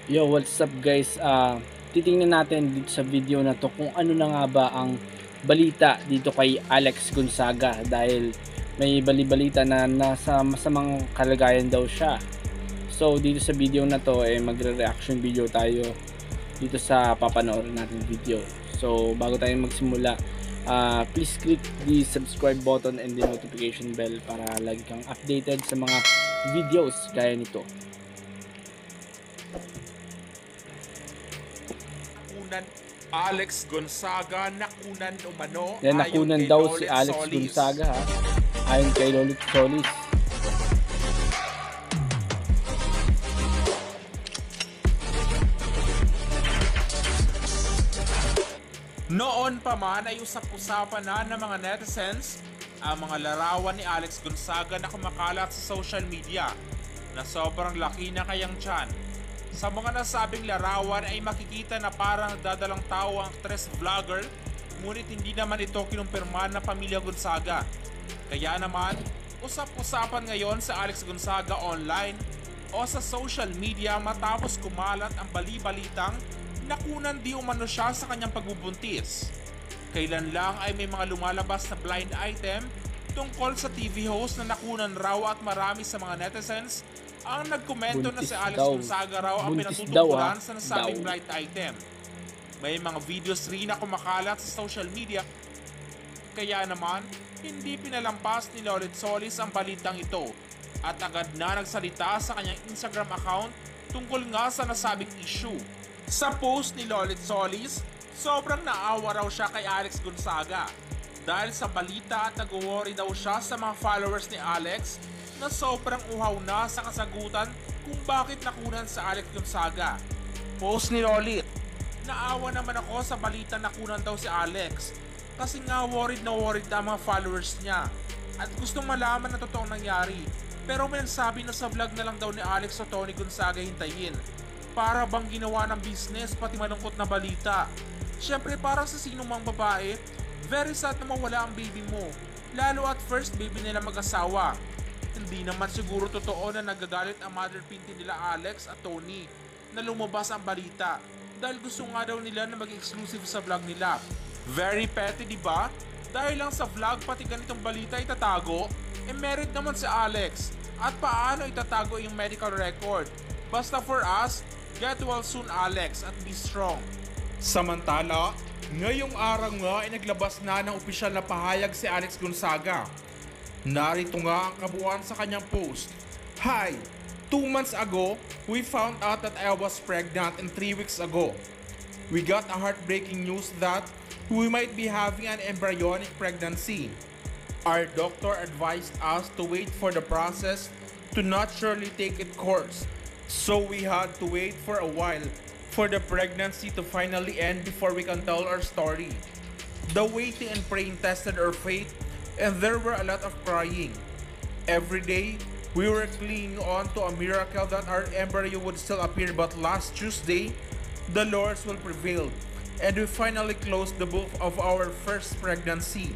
Yo, what's up guys? Titingnan natin dito sa video na to kung ano na nga ba ang balita dito kay Alex Gonzaga dahil may bali-balita na nasa masamang kalagayan daw siya. So dito sa video na to magre-reaction video tayo dito sa papanoorin natin video. So bago tayo magsimula, please click the subscribe button and the notification bell para lagi kang updated sa mga videos gaya nito. Nakunan Alex Gonzaga, nakunan umano Yan, ayon nakunan kay daw si Lolit Alex Solis. Gonzaga ha, ayon kay Lolit Solis. Noon pa man ay usap-usapan na ng mga netizens ang mga larawan ni Alex Gonzaga na kumakalat sa social media na sobrang laki na kayang tiyan. Sa mga nasabing larawan ay makikita na parang dadalang tao ang actress vlogger, ngunit hindi naman ito kinumpirma ng pamilya Gonzaga. Kaya naman, usap-usapan ngayon sa Alex Gonzaga online o sa social media matapos kumalat ang bali-balitang nakunan di umano siya sa kanyang pagbubuntis. Kailan lang ay may mga lumalabas na blind item tungkol sa TV host na nakunan raw at marami sa mga netizens ang nagkomento na Buntis si Alex daw. Gonzaga raw ang Buntis pinatutukuran daw, sa nasabing daw. blind item. May mga videos rin na kumakalat sa social media, kaya naman hindi pinalampas ni Lolit Solis ang balitang ito at agad na nagsalita sa kanyang Instagram account tungkol nga sa nasabing issue. Sa post ni Lolit Solis, sobrang naawa raw siya kay Alex Gonzaga dahil sa balita at nag-worry daw siya sa mga followers ni Alex na sobrang uhaw na sa kasagutan kung bakit nakunan sa Alex Gonzaga. Post ni Lolit, naawa naman ako sa balita na nakunan daw si Alex kasi nga worried na worried ang mga followers niya at gustong malaman na totoong nangyari, pero may nagsabi na sa vlog na lang daw ni Alex o Tony Gonzaga hintayin. Para bang ginawa ng business pati malungkot na balita. Syempre para sa sino mang babae, very sad na mawala ang baby mo, lalo at first baby nila mag-asawa. Hindi naman siguro totoo na nagagalit ang mother pinty nila Alex at Tony na lumabas ang balita dahil gusto nga daw nila na maging exclusive sa vlog nila. Very petty, di ba? Dahil lang sa vlog pati ganitong balita itatago, married naman si Alex. At paano itatago yung medical record? Basta for us, get well soon Alex at be strong. Samantala, ngayong araw nga ay naglabas na ng opisyal na pahayag si Alex Gonzaga. Narito nga ang kabuuan sa kanyang post. Hi! 2 months ago, we found out that I was pregnant and 3 weeks ago, we got a heartbreaking news that we might be having an embryonic pregnancy. Our doctor advised us to wait for the process to naturally take its course. So we had to wait for a while for the pregnancy to finally end before we can tell our story. The waiting and praying tested our faith, and there were a lot of crying. Every day, we were clinging on to a miracle that our embryo would still appear, but last Tuesday, the Lord's will prevailed, and we finally closed the book of our first pregnancy.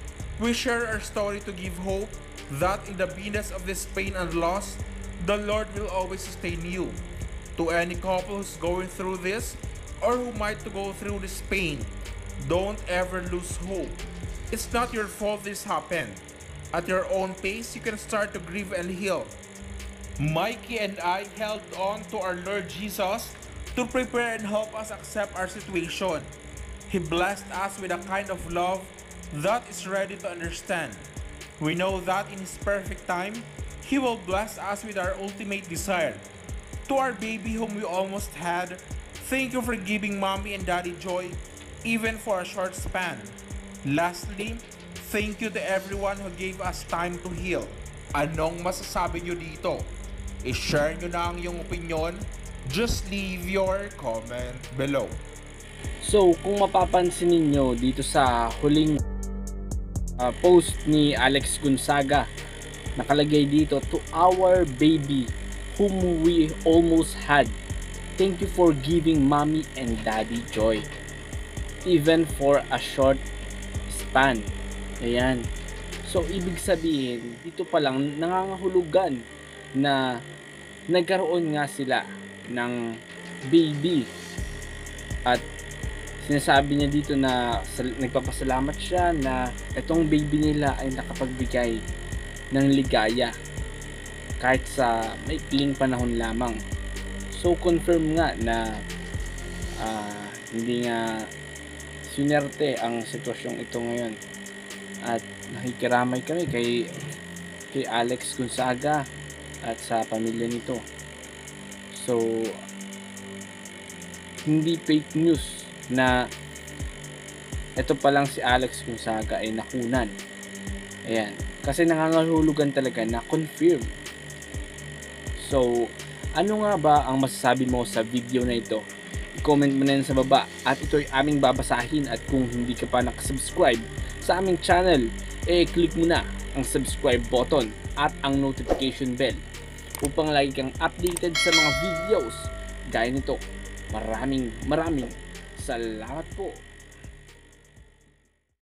We share our story to give hope that in the midst of this pain and loss, the Lord will always sustain you. To any couple who's going through this or who might to go through this pain, don't ever lose hope. It's not your fault this happened. At your own pace, you can start to grieve and heal. Mikey and I held on to our Lord Jesus to prepare and help us accept our situation. He blessed us with a kind of love that is ready to understand. We know that in His perfect time, He will bless us with our ultimate desire. To our baby whom we almost had, thank you for giving mommy and daddy joy, even for a short span. Lastly, thank you to everyone who gave us time to heal. Anong masasabi nyo dito? I-share nyo na ang iyong opinion. Just leave your comment below. So kung mapapansin ninyo dito sa huling post ni Alex Gonzaga, nakalagay dito, to our baby whom we almost had, thank you for giving mommy and daddy joy, even for a short span. Ayan. So ibig sabihin, dito pa lang nangangahulugan na nagkaroon nga sila ng baby. At sinasabi niya dito na nagpapasalamat siya na itong baby nila ay nakapagbigay ng ligaya kahit sa maikling panahon lamang. So confirm nga na hindi nga sinerte ang sitwasyong ito ngayon. At nakikiramay kami kay Alex Gonzaga at sa pamilya nito. So hindi fake news na ito pa lang si Alex Gonzaga ay nakunan. Ayan, kasi nangangahulugan talaga na confirm. So ano nga ba ang masasabi mo sa video na ito? I-comment mo na yan sa baba at ito'y aming babasahin. At kung hindi ka pa nakasubscribe sa aming channel, click mo na ang subscribe button at ang notification bell upang lagi kang updated sa mga videos gaya nito. Maraming salamat po.